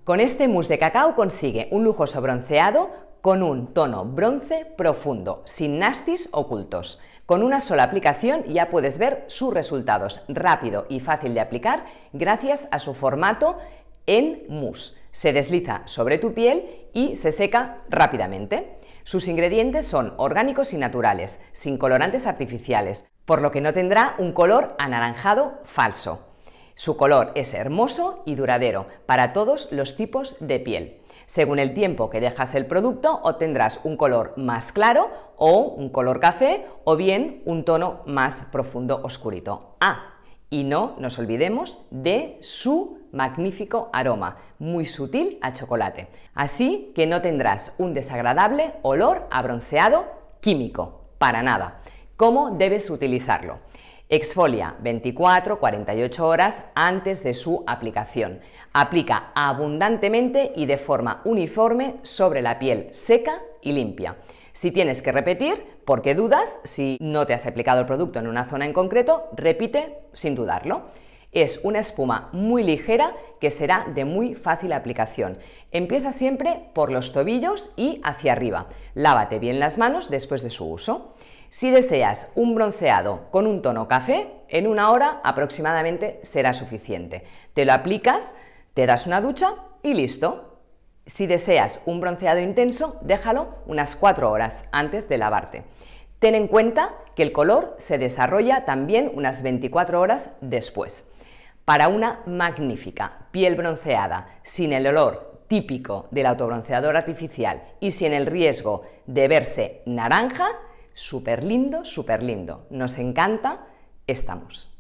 Con este mousse de cacao consigue un lujoso bronceado con un tono bronce profundo, sin nasties ocultos. Con una sola aplicación ya puedes ver sus resultados, rápido y fácil de aplicar gracias a su formato en mousse. Se desliza sobre tu piel y se seca rápidamente. Sus ingredientes son orgánicos y naturales, sin colorantes artificiales, por lo que no tendrá un color anaranjado falso. Su color es hermoso y duradero para todos los tipos de piel. Según el tiempo que dejas el producto, obtendrás un color más claro o un color café o bien un tono más profundo oscurito. Y no nos olvidemos de su magnífico aroma, muy sutil a chocolate. Así que no tendrás un desagradable olor a bronceado químico, para nada. ¿Cómo debes utilizarlo? Exfolia 24-48 horas antes de su aplicación. Aplica abundantemente y de forma uniforme sobre la piel seca y limpia. Si tienes que repetir, porque dudas, si no te has aplicado el producto en una zona en concreto, repite sin dudarlo. Es una espuma muy ligera que será de muy fácil aplicación. Empieza siempre por los tobillos y hacia arriba. Lávate bien las manos después de su uso. Si deseas un bronceado con un tono café, en 1 hora aproximadamente será suficiente. Te lo aplicas, te das una ducha y listo. Si deseas un bronceado intenso, déjalo unas 4 horas antes de lavarte. Ten en cuenta que el color se desarrolla también unas 24 horas después. Para una magnífica piel bronceada, sin el olor típico del autobronceador artificial y sin el riesgo de verse naranja, súper lindo, súper lindo. Nos encanta esta mousse.